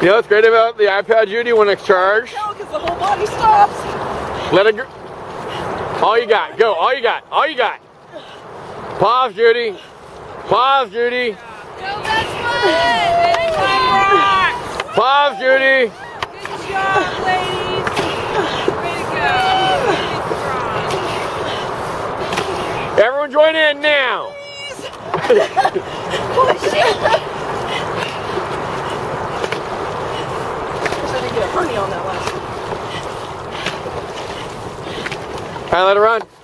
You know what's great about the iPad, Judy, when it's charged? No, because the whole body stops. Let it go. All you got. Go. All you got. All you got. Pause, Judy. Pause, Judy. Go, that's fun. Pause, Judy. Good job, ladies. Way to go. Everyone join in now. Holy shit. I didn't get a hernia on that last one. All right, let it run.